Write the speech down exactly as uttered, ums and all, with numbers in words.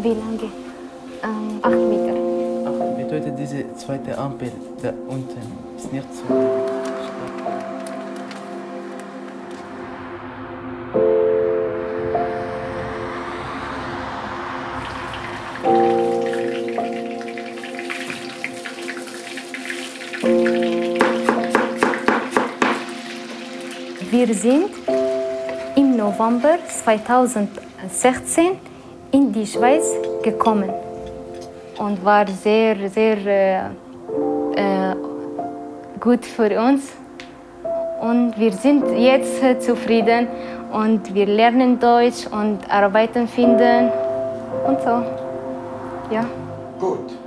Wie lange? Ähm, acht Meter. Ach, bedeutet diese zweite Ampel da unten ist nicht so stark. Wir sind im November zweitausendsechzehn in die Schweiz gekommen und war sehr, sehr äh, äh, gut für uns. Und wir sind jetzt äh, zufrieden und wir lernen Deutsch und Arbeiten finden und so. Ja. Gut.